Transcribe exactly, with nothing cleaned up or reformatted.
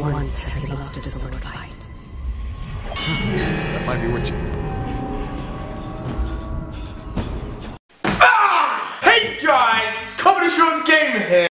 once has he lost a sword fight. That might be what you... Ah! Hey guys, it's Commodore Sean's Gaming here.